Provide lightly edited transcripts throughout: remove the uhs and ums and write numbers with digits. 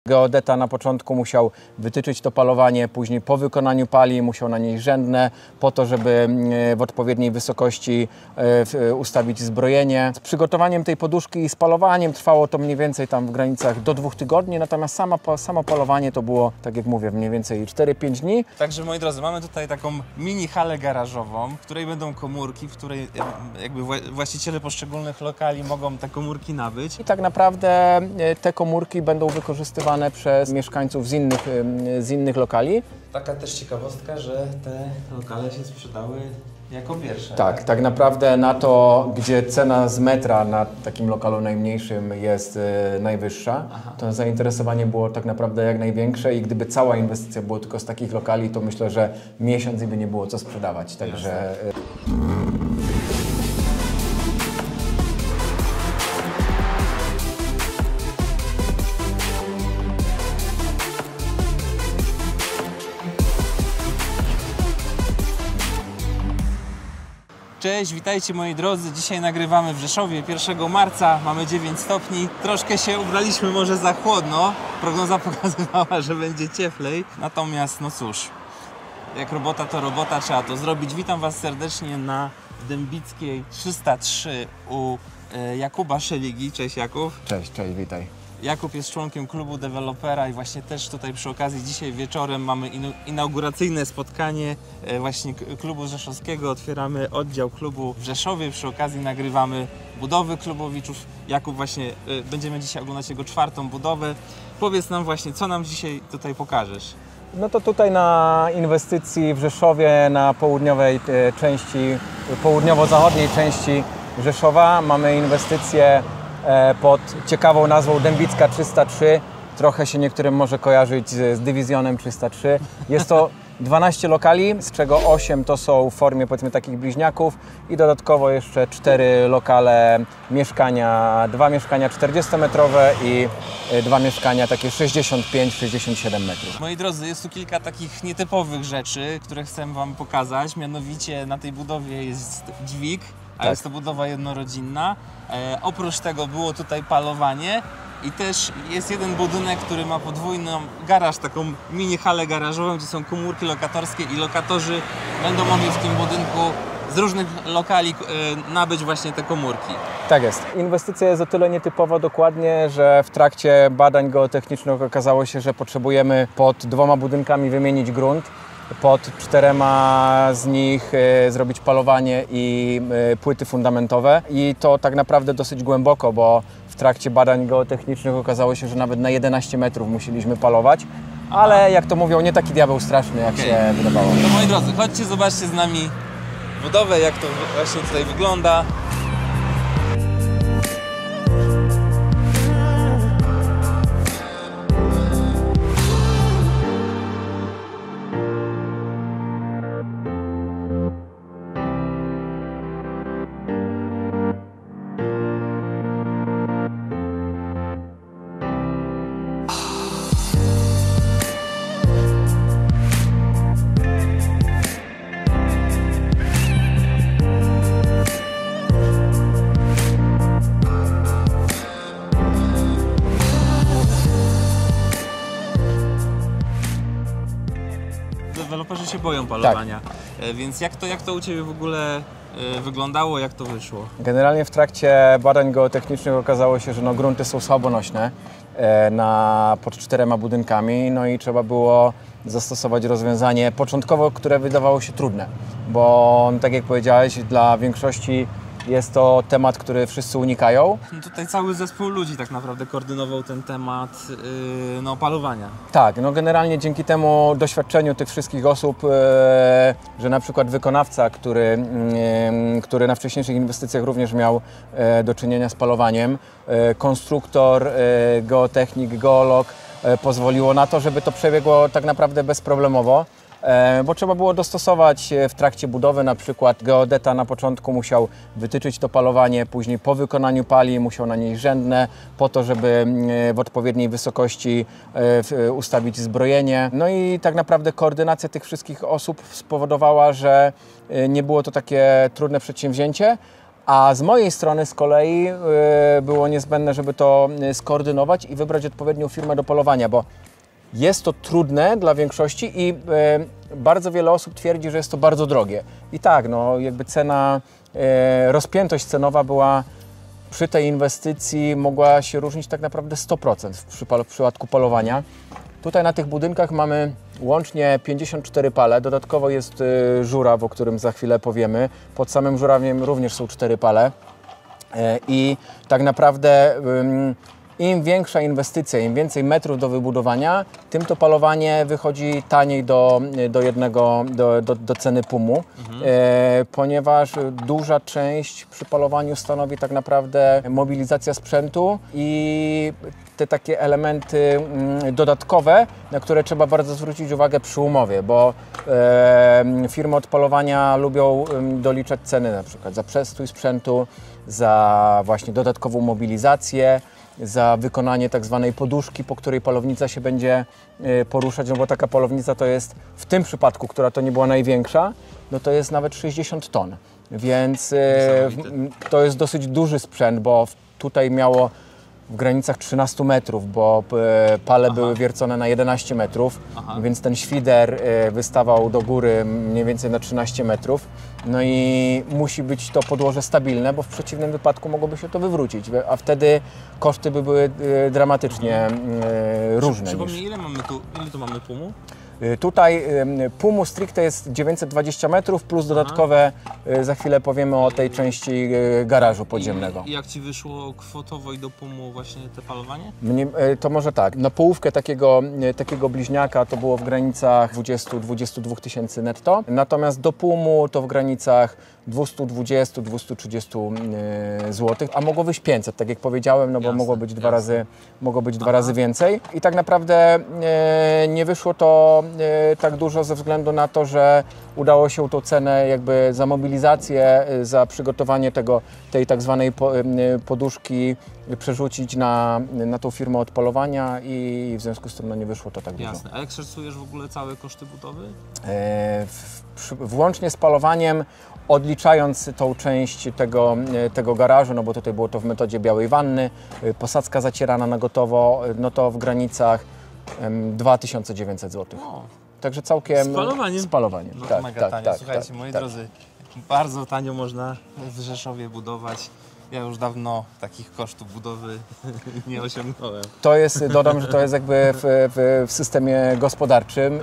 Geodeta na początku musiał wytyczyć to palowanie, później po wykonaniu pali musiał nanieść rzędne po to, żeby w odpowiedniej wysokości ustawić zbrojenie. Z przygotowaniem tej poduszki i z palowaniem trwało to mniej więcej tam w granicach do 2 tygodni, natomiast samo palowanie to było, tak jak mówię, mniej więcej 4-5 dni. Także moi drodzy, mamy tutaj taką mini halę garażową, w której będą komórki, w której jakby właściciele poszczególnych lokali mogą te komórki nabyć. I tak naprawdę te komórki będą wykorzystywane przez mieszkańców z innych lokali. Taka też ciekawostka, że te lokale się sprzedały jako pierwsze. Tak naprawdę na to, gdzie cena z metra na takim lokalu najmniejszym jest najwyższa, to zainteresowanie było tak naprawdę jak największe i gdyby cała inwestycja była tylko z takich lokali, to myślę, że miesiąc by nie było co sprzedawać. Także... Cześć, witajcie moi drodzy. Dzisiaj nagrywamy w Rzeszowie 1 marca, mamy 9 stopni. Troszkę się ubraliśmy może za chłodno. Prognoza pokazywała, że będzie cieplej. Natomiast no cóż, jak robota to robota, trzeba to zrobić. Witam Was serdecznie na Dębickiej 303 u Jakuba Szeligi. Cześć Jakub. Cześć, witaj. Jakub jest członkiem klubu dewelopera i właśnie też tutaj przy okazji dzisiaj wieczorem mamy inauguracyjne spotkanie właśnie klubu rzeszowskiego. Otwieramy oddział klubu w Rzeszowie, przy okazji nagrywamy budowy klubowiczów. Jakub, właśnie będziemy dzisiaj oglądać jego 4. budowę. Powiedz nam właśnie, co nam dzisiaj tutaj pokażesz? No to tutaj na inwestycji w Rzeszowie, na południowej części, południowo-zachodniej części Rzeszowa mamy inwestycję pod ciekawą nazwą Dębicka 303. Trochę się niektórym może kojarzyć z dywizjonem 303. Jest to 12 lokali, z czego 8 to są w formie powiedzmy takich bliźniaków i dodatkowo jeszcze 4 lokale mieszkania, 2 mieszkania 40-metrowe i 2 mieszkania takie 65-67 metrów. Moi drodzy, jest tu kilka takich nietypowych rzeczy, które chcę Wam pokazać. Mianowicie na tej budowie jest dźwig, a jest to budowa jednorodzinna. Oprócz tego było tutaj palowanie i też jest jeden budynek, który ma podwójną garaż, taką mini halę garażową, gdzie są komórki lokatorskie i lokatorzy będą mogli w tym budynku z różnych lokali nabyć właśnie te komórki. Tak jest. Inwestycja jest o tyle nietypowa dokładnie, że w trakcie badań geotechnicznych okazało się, że potrzebujemy pod 2 budynkami wymienić grunt. Pod 4 z nich zrobić palowanie i płyty fundamentowe i to tak naprawdę dosyć głęboko, bo w trakcie badań geotechnicznych okazało się, że nawet na 11 metrów musieliśmy palować, ale jak to mówią, nie taki diabeł straszny, jak się wydawało. No moi drodzy, chodźcie, zobaczcie z nami budowę, jak to właśnie tutaj wygląda. Deweloperzy się boją palowania, więc jak to u Ciebie w ogóle wyglądało, jak to wyszło? Generalnie w trakcie badań geotechnicznych okazało się, że grunty są słabonośne pod 4 budynkami, no i trzeba było zastosować rozwiązanie początkowo, które wydawało się trudne, bo tak jak powiedziałeś, dla większości jest to temat, który wszyscy unikają. No tutaj cały zespół ludzi tak naprawdę koordynował ten temat palowania. Tak, generalnie dzięki temu doświadczeniu tych wszystkich osób, że na przykład wykonawca, który na wcześniejszych inwestycjach również miał do czynienia z palowaniem, konstruktor, geotechnik, geolog, pozwoliło na to, żeby to przebiegło tak naprawdę bezproblemowo. Bo trzeba było dostosować w trakcie budowy, na przykład geodeta na początku musiał wytyczyć to palowanie, później po wykonaniu pali musiał nanieść rzędne po to, żeby w odpowiedniej wysokości ustawić zbrojenie. No i tak naprawdę koordynacja tych wszystkich osób spowodowała, że nie było to takie trudne przedsięwzięcie, A z mojej strony z kolei było niezbędne, żeby to skoordynować i wybrać odpowiednią firmę do polowania, bo jest to trudne dla większości i bardzo wiele osób twierdzi, że jest to bardzo drogie. I tak, no jakby cena, rozpiętość cenowa była przy tej inwestycji mogła się różnić tak naprawdę 100% w przypadku polowania. Tutaj na tych budynkach mamy łącznie 54 pale, dodatkowo jest żuraw, o którym za chwilę powiemy. Pod samym żurawiem również są 4 pale i tak naprawdę im większa inwestycja, im więcej metrów do wybudowania, tym to palowanie wychodzi taniej do ceny PUM-u, ponieważ duża część przy palowaniu stanowi tak naprawdę mobilizacja sprzętu i te takie elementy dodatkowe, na które trzeba bardzo zwrócić uwagę przy umowie, bo firmy od palowania lubią doliczać ceny na przykład za przestój sprzętu, za właśnie dodatkową mobilizację, za wykonanie tak zwanej poduszki, po której palownica się będzie poruszać, no bo taka palownica to jest w tym przypadku, która to nie była największa, no to jest nawet 60 ton, więc to jest dosyć duży sprzęt, bo tutaj miało w granicach 13 metrów, bo pale były wiercone na 11 metrów, więc ten świder wystawał do góry mniej więcej na 13 metrów. No i musi być to podłoże stabilne, bo w przeciwnym wypadku mogłoby się to wywrócić, a wtedy koszty by były dramatycznie różne. Przypomnij, ile tu mamy PUM-u? Tutaj PUM-u stricte jest 920 metrów plus dodatkowe, za chwilę powiemy o tej części garażu podziemnego. I jak Ci wyszło kwotowo i do PUM-u właśnie te palowanie? To może tak, na połówkę takiego bliźniaka to było w granicach 20-22 tysięcy netto, natomiast do PUM-u to w granicach 220-230 zł, a mogło wyjść 500, tak jak powiedziałem, no bo mogło być dwa razy więcej. I tak naprawdę nie wyszło to tak dużo ze względu na to, że udało się tą cenę jakby za mobilizację, za przygotowanie tej tak zwanej poduszki przerzucić na tą firmę od polowania i w związku z tym no, nie wyszło to tak dużo. Jasne. A jak szacujesz w ogóle całe koszty budowy? Włącznie z palowaniem, odliczając tą część tego garażu, no bo tutaj było to w metodzie białej wanny, posadzka zacierana na gotowo, no to w granicach 2900 zł. O. Także całkiem... Z palowaniem? No to mega tanio. Słuchajcie, moi drodzy, bardzo tanio można w Rzeszowie budować. Ja już dawno takich kosztów budowy nie osiągnąłem. To jest, dodam, że to jest jakby w systemie gospodarczym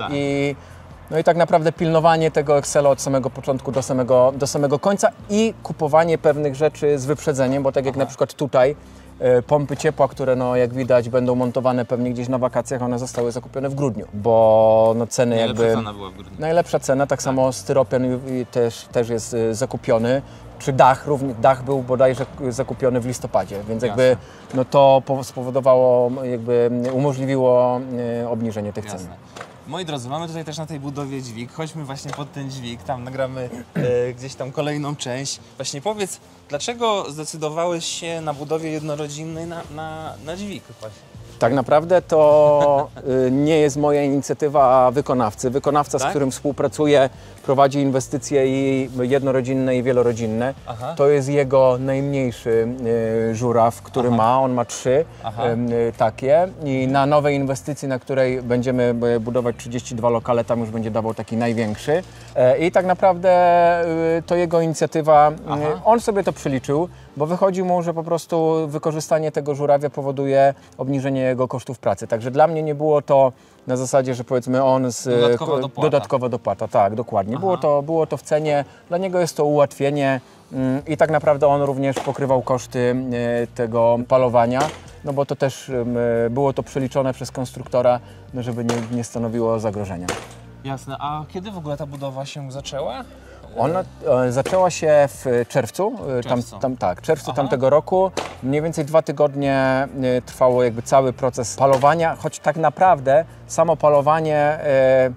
no i tak naprawdę pilnowanie tego Excela od samego początku do samego końca i kupowanie pewnych rzeczy z wyprzedzeniem, bo tak jak na przykład tutaj pompy ciepła, które no, jak widać będą montowane pewnie gdzieś na wakacjach, one zostały zakupione w grudniu, bo no, ceny najlepsza cena była w grudniu. Najlepsza cena, tak samo styropian też jest zakupiony. Czy dach był bodajże zakupiony w listopadzie, więc jakby no, to spowodowało, jakby umożliwiło obniżenie tych cen. Moi drodzy, mamy tutaj też na tej budowie dźwig. Chodźmy właśnie pod ten dźwig, tam nagramy gdzieś tam kolejną część. Właśnie powiedz, dlaczego zdecydowałeś się na budowie jednorodzinnej na dźwig właśnie? Tak naprawdę to nie jest moja inicjatywa wykonawcy. Wykonawca, z którym współpracuję, prowadzi inwestycje i jednorodzinne i wielorodzinne. To jest jego najmniejszy żuraw, który ma. On ma 3 takie i na nowej inwestycji, na której będziemy budować 32 lokale, tam już będzie dawał taki największy. I tak naprawdę to jego inicjatywa, on sobie to przeliczył, bo wychodzi mu, że po prostu wykorzystanie tego żurawia powoduje obniżenie jego kosztów pracy. Także dla mnie nie było to na zasadzie, że powiedzmy on dodatkowo dopłata. Tak, dokładnie. Było to w cenie, dla niego jest to ułatwienie i tak naprawdę on również pokrywał koszty tego palowania, no bo to też było to przeliczone przez konstruktora, no żeby nie stanowiło zagrożenia. Jasne. A kiedy w ogóle ta budowa się zaczęła? Ona zaczęła się w czerwcu, czerwcu tamtego roku. Mniej więcej 2 tygodnie trwało jakby cały proces palowania, choć tak naprawdę samo palowanie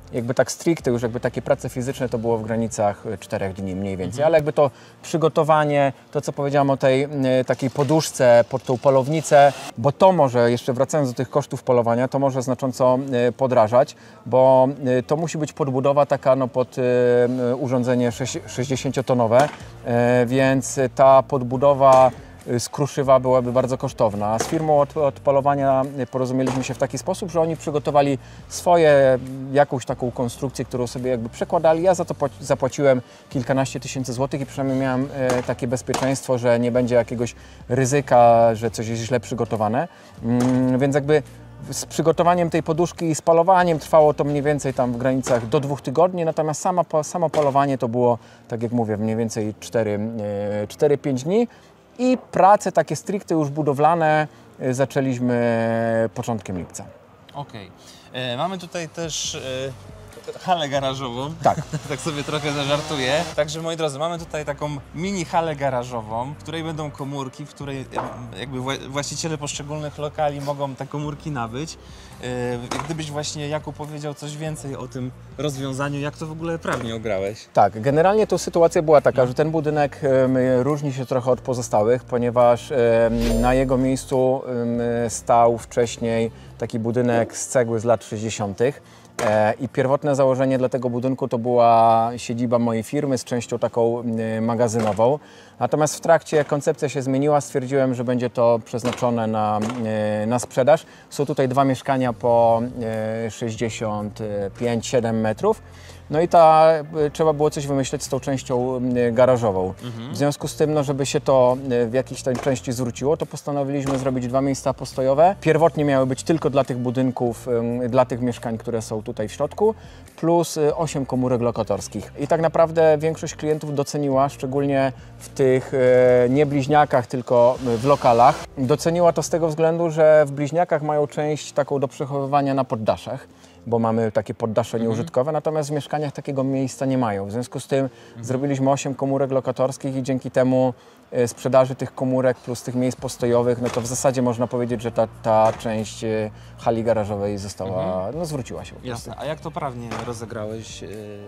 jakby tak stricte, już jakby takie prace fizyczne to było w granicach 4 dni mniej więcej, ale jakby to przygotowanie, to co powiedziałam o tej takiej poduszce pod tą polownicę, bo to może, jeszcze wracając do tych kosztów polowania, to może znacząco podrażać, bo to musi być podbudowa taka no, pod urządzenie 60-tonowe, więc ta podbudowa z kruszywa byłaby bardzo kosztowna. Z firmą od polowania porozumieliśmy się w taki sposób, że oni przygotowali swoje, jakąś taką konstrukcję, którą sobie jakby przekładali. Ja za to zapłaciłem kilkanaście tysięcy złotych i przynajmniej miałem takie bezpieczeństwo, że nie będzie jakiegoś ryzyka, że coś jest źle przygotowane. Więc jakby z przygotowaniem tej poduszki i spalowaniem trwało to mniej więcej tam w granicach do 2 tygodni, natomiast samo polowanie to było, tak jak mówię, mniej więcej 4-5 dni. I prace takie stricte już budowlane zaczęliśmy początkiem lipca. Okej. Mamy tutaj też halę garażową. Tak. Tak sobie trochę zażartuję. Także moi drodzy, mamy tutaj taką mini halę garażową, w której będą komórki, w której jakby właściciele poszczególnych lokali mogą te komórki nabyć. Gdybyś właśnie, Jakub, powiedział coś więcej o tym rozwiązaniu, jak to w ogóle prawnie ograłeś? Tak, generalnie to sytuacja była taka, że ten budynek różni się trochę od pozostałych, ponieważ na jego miejscu stał wcześniej taki budynek z cegły z lat 60. I pierwotne założenie dla tego budynku to była siedziba mojej firmy z częścią taką magazynową. Natomiast w trakcie koncepcja się zmieniła, stwierdziłem, że będzie to przeznaczone na sprzedaż. Są tutaj 2 mieszkania po 65-7 metrów. No i trzeba było coś wymyśleć z tą częścią garażową. W związku z tym, no, żeby się to w jakiejś tej części zwróciło, to postanowiliśmy zrobić 2 miejsca postojowe. Pierwotnie miały być tylko dla tych budynków, dla tych mieszkań, które są tutaj w środku, plus 8 komórek lokatorskich. I tak naprawdę większość klientów doceniła, szczególnie w tych nie bliźniakach, tylko w lokalach. Doceniła to z tego względu, że w bliźniakach mają część taką do przechowywania na poddaszach, bo mamy takie poddasze nieużytkowe, natomiast w mieszkaniach takiego miejsca nie mają. W związku z tym zrobiliśmy 8 komórek lokatorskich i dzięki temu sprzedaży tych komórek plus tych miejsc postojowych, no to w zasadzie można powiedzieć, że ta część hali garażowej została, no zwróciła się po prostu. Jasne. A jak to prawnie rozegrałeś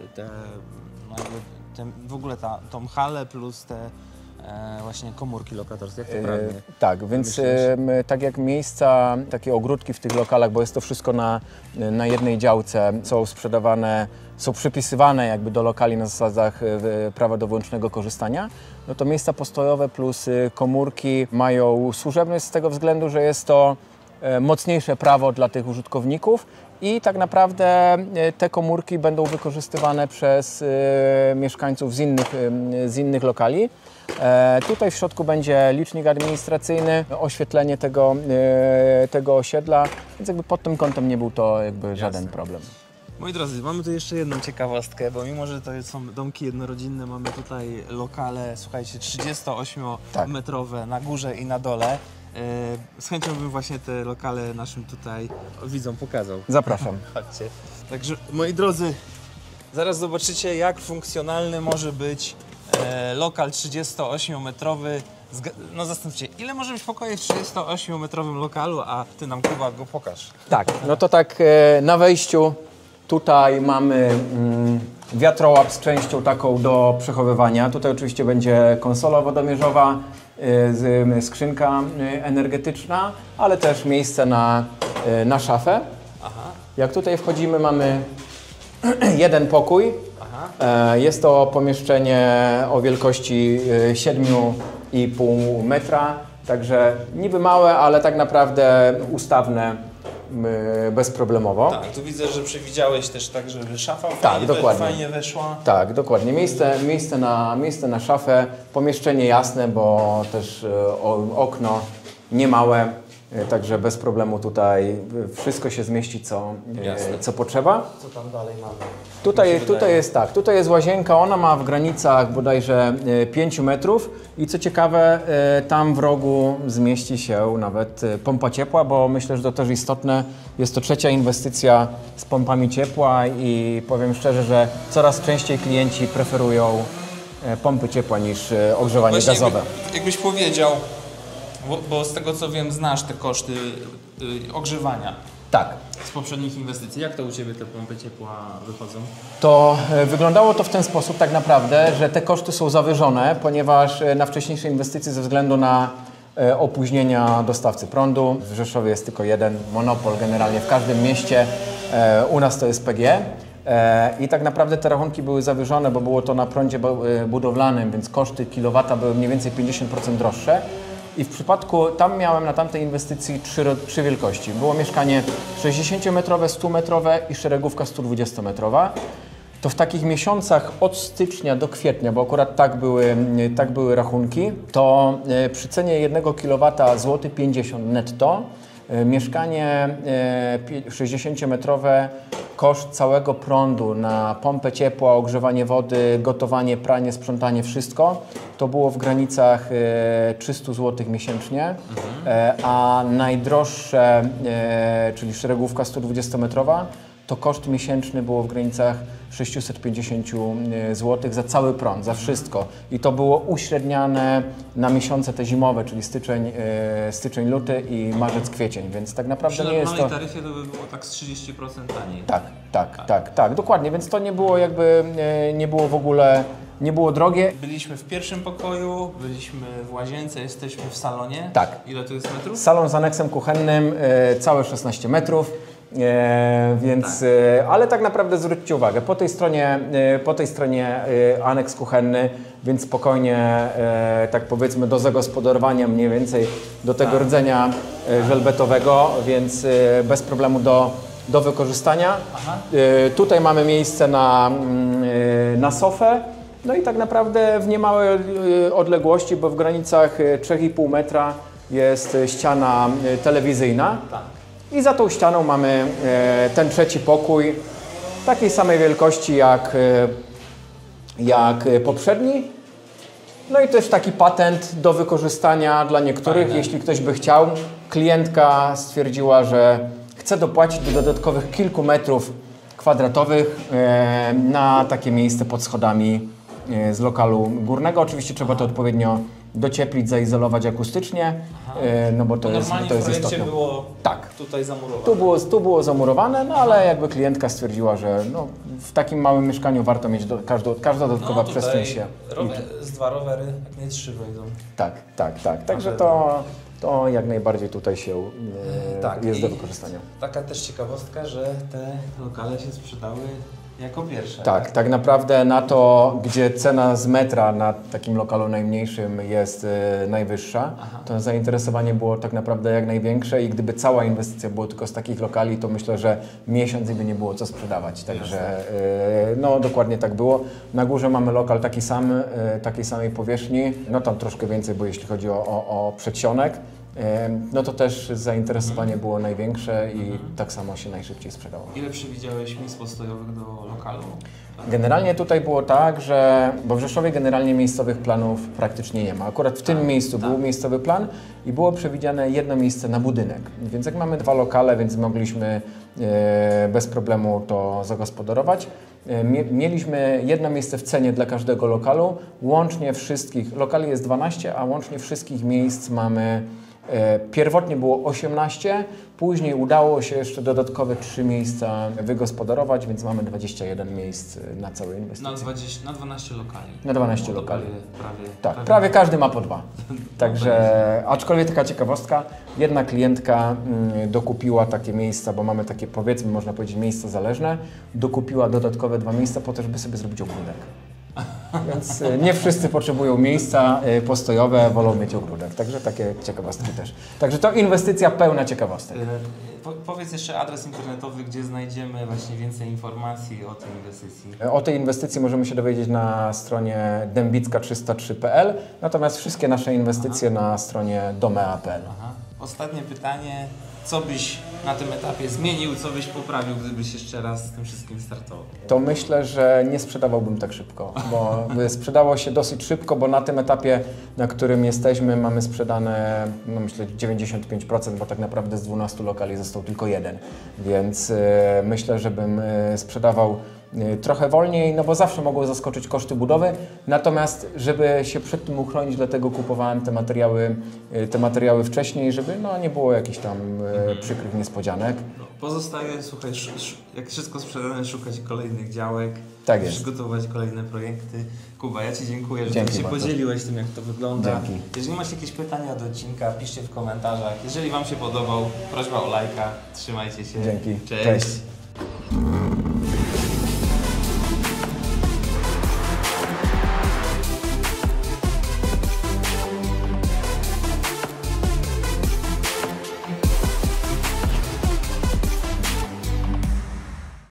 w ogóle tą halę plus te właśnie komórki lokatorskie, jak to prawnie? Tak, więc tak jak miejsca, takie ogródki w tych lokalach, bo jest to wszystko na jednej działce, są sprzedawane, są przypisywane jakby do lokali na zasadach prawa do wyłącznego korzystania, no to miejsca postojowe plus komórki mają służebność z tego względu, że jest to mocniejsze prawo dla tych użytkowników i tak naprawdę te komórki będą wykorzystywane przez mieszkańców z innych lokali. Tutaj w środku będzie licznik administracyjny, oświetlenie tego osiedla, więc jakby pod tym kątem nie był to jakby żaden problem. Moi drodzy, mamy tu jeszcze jedną ciekawostkę, bo mimo, że to są domki jednorodzinne, mamy tutaj lokale, słuchajcie, 38-metrowe na górze i na dole. Z chęcią bym właśnie te lokale naszym tutaj widzom pokazał. Zapraszam. Chodźcie. Także moi drodzy, zaraz zobaczycie, jak funkcjonalny może być lokal 38-metrowy. No zastanówcie, ile może być pokoi w 38-metrowym lokalu, a ty nam, Kuba, go pokaż. Tak, no to tak na wejściu tutaj mamy wiatrołap z częścią taką do przechowywania. Tutaj oczywiście będzie konsola wodomierzowa, skrzynka energetyczna, ale też miejsce na szafę. Aha. Jak tutaj wchodzimy, mamy jeden pokój. Aha. Jest to pomieszczenie o wielkości 7,5 metra, także niby małe, ale tak naprawdę ustawne bezproblemowo. Tak, tu widzę, że przewidziałeś też tak, żeby szafa fajnie weszła. Tak, dokładnie. Miejsce na szafę, pomieszczenie jasne, bo też okno niemałe, także bez problemu tutaj wszystko się zmieści, co potrzeba. Co tam dalej mamy? Tutaj jest łazienka, ona ma w granicach bodajże 5 metrów i co ciekawe, tam w rogu zmieści się nawet pompa ciepła, bo myślę, że to też istotne. Jest to 3. inwestycja z pompami ciepła i powiem szczerze, że coraz częściej klienci preferują pompy ciepła niż ogrzewanie gazowe. Jakbyś powiedział, bo z tego co wiem, znasz te koszty ogrzewania. Tak. z poprzednich inwestycji. Jak to u Ciebie te pompy ciepła wychodzą? To wyglądało to w ten sposób tak naprawdę, że te koszty są zawyżone, ponieważ na wcześniejsze inwestycje ze względu na opóźnienia dostawcy prądu. W Rzeszowie jest tylko jeden monopol generalnie w każdym mieście. U nas to jest PGE. I tak naprawdę te rachunki były zawyżone, bo było to na prądzie budowlanym, więc koszty kilowata były mniej więcej 50% droższe. I w przypadku, tam miałem na tamtej inwestycji trzy wielkości. Było mieszkanie 60-metrowe, 100-metrowe i szeregówka 120-metrowa. To w takich miesiącach od stycznia do kwietnia, bo akurat tak były rachunki, to przy cenie 1 kW złoty 50 netto, mieszkanie 60-metrowe, koszt całego prądu na pompę ciepła, ogrzewanie wody, gotowanie, pranie, sprzątanie, wszystko, to było w granicach 300 zł miesięcznie, a najdroższe, czyli szeregówka 120-metrowa, to koszt miesięczny było w granicach 650 zł za cały prąd, za wszystko. I to było uśredniane na miesiące te zimowe, czyli styczeń, luty i marzec, kwiecień, więc tak naprawdę nie jest to... Przy normalnej taryfie to by było tak z 30% taniej. Tak, dokładnie, więc to nie było jakby, nie było w ogóle, nie było drogie. Byliśmy w pierwszym pokoju, byliśmy w łazience, jesteśmy w salonie. Tak. Ile to jest metrów? Salon z aneksem kuchennym, całe 16 metrów. Więc, ale tak naprawdę zwróćcie uwagę, po tej stronie aneks kuchenny, więc spokojnie, tak powiedzmy do zagospodarowania mniej więcej do tego rdzenia żelbetowego, więc bez problemu do wykorzystania. Tutaj mamy miejsce na sofę, no i tak naprawdę w niemałej odległości, bo w granicach 3,5 metra jest ściana telewizyjna. I za tą ścianą mamy ten trzeci pokój, takiej samej wielkości jak poprzedni. No i też taki patent do wykorzystania dla niektórych, jeśli ktoś by chciał. Klientka stwierdziła, że chce dopłacić do dodatkowych kilku metrów kwadratowych na takie miejsce pod schodami z lokalu górnego. Oczywiście trzeba to odpowiednio docieplić, zaizolować akustycznie, no bo to jest istotne. Było tak. Tutaj zamurowane. Tu było zamurowane, no ale jakby klientka stwierdziła, że no, w takim małym mieszkaniu warto mieć każda dodatkowa przestrzeń się. Z 2 rowery, jak nie 3 wejdą. Tak. Także to jak najbardziej tutaj się jest do wykorzystania. Taka też ciekawostka, że te lokale się sprzedały jako pierwsze. Tak naprawdę na to, gdzie cena z metra na takim lokalu najmniejszym jest najwyższa, to zainteresowanie było tak naprawdę jak największe i gdyby cała inwestycja była tylko z takich lokali, to myślę, że miesiąc by nie było co sprzedawać. Także no dokładnie tak było. Na górze mamy lokal taki sam, takiej samej powierzchni, no tam troszkę więcej, bo jeśli chodzi o przedsionek, no to też zainteresowanie było największe i tak samo się najszybciej sprzedało. Ile przewidziałeś miejsc postojowych do lokalu? Generalnie tutaj było tak, bo w Rzeszowie generalnie miejscowych planów praktycznie nie ma. Akurat w tym miejscu był miejscowy plan i było przewidziane jedno miejsce na budynek. Więc jak mamy 2 lokale, więc mogliśmy bez problemu to zagospodarować. Mieliśmy jedno miejsce w cenie dla każdego lokalu. Łącznie wszystkich, lokali jest 12, a łącznie wszystkich miejsc mamy pierwotnie było 18, później udało się jeszcze dodatkowe 3 miejsca wygospodarować, więc mamy 21 miejsc na całej inwestycji. Na 12 lokali. Na 12 lokali. Prawie każdy ma po 2. Także, aczkolwiek taka ciekawostka, jedna klientka dokupiła takie miejsca, bo mamy takie, powiedzmy, można powiedzieć, miejsca zależne, dokupiła dodatkowe 2 miejsca po to, żeby sobie zrobić ogródek. Więc nie wszyscy potrzebują miejsca postojowe, wolą mieć ogródek. Także takie ciekawostki też. Także to inwestycja pełna ciekawostek. Powiedz jeszcze adres internetowy, gdzie znajdziemy właśnie więcej informacji o tej inwestycji. O tej inwestycji możemy się dowiedzieć na stronie dębicka303.pl, natomiast wszystkie nasze inwestycje na stronie domea.pl. Ostatnie pytanie. Co byś na tym etapie zmienił, co byś poprawił, gdybyś jeszcze raz z tym wszystkim startował? To myślę, że nie sprzedawałbym tak szybko, bo sprzedało się dosyć szybko, bo na tym etapie, na którym jesteśmy, mamy sprzedane, no myślę, 95%, bo tak naprawdę z 12 lokali został tylko jeden. Więc myślę, że bym sprzedawał trochę wolniej, no bo zawsze mogło zaskoczyć koszty budowy, natomiast żeby się przed tym uchronić, dlatego kupowałem te materiały wcześniej, żeby no, nie było jakichś tam przykrych niespodzianek. Pozostaje, słuchaj, jak wszystko sprzedane, szukać kolejnych działek, Tak jest. przygotować kolejne projekty. Kuba, ja Ci dziękuję, że Dzięki się bardzo. podzieliłeś tym, jak to wygląda. Dzięki. Jeżeli masz jakieś pytania do odcinka, piszcie w komentarzach. Jeżeli Wam się podobał, prośba o lajka. Trzymajcie się. Dzięki. Cześć. Cześć.